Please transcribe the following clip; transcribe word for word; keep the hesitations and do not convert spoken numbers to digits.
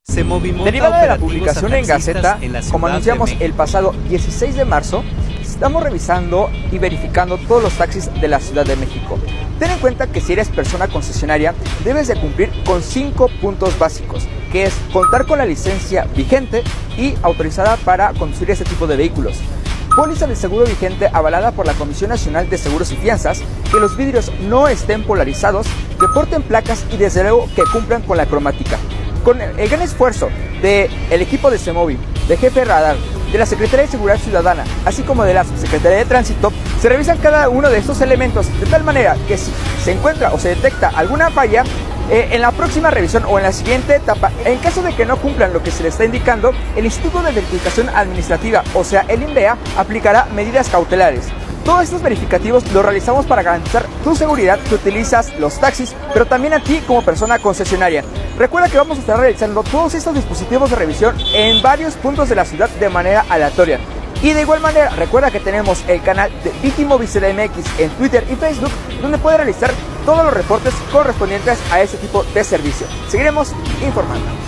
Derivada de la publicación en Gaceta, como anunciamos el pasado dieciséis de marzo, estamos revisando y verificando todos los taxis de la Ciudad de México. Ten en cuenta que si eres persona concesionaria, debes de cumplir con cinco puntos básicos, que es contar con la licencia vigente y autorizada para conducir este tipo de vehículos. Póliza de seguro vigente avalada por la Comisión Nacional de Seguros y Fianzas, que los vidrios no estén polarizados, que porten placas y desde luego que cumplan con la cromática. Con el gran esfuerzo del equipo de CEMOVI, de Jefe Radar, de la Secretaría de Seguridad Ciudadana, así como de la Secretaría de Tránsito, se revisan cada uno de estos elementos de tal manera que si se encuentra o se detecta alguna falla, eh, en la próxima revisión o en la siguiente etapa, en caso de que no cumplan lo que se les está indicando, el Instituto de Verificación Administrativa, o sea el INVEA, aplicará medidas cautelares. Todos estos verificativos los realizamos para garantizar tu seguridad que utilizas los taxis, pero también a ti como persona concesionaria. Recuerda que vamos a estar realizando todos estos dispositivos de revisión en varios puntos de la ciudad de manera aleatoria. Y de igual manera, recuerda que tenemos el canal de Vitimovic C D M X en Twitter y Facebook, donde puedes realizar todos los reportes correspondientes a este tipo de servicio. Seguiremos informando.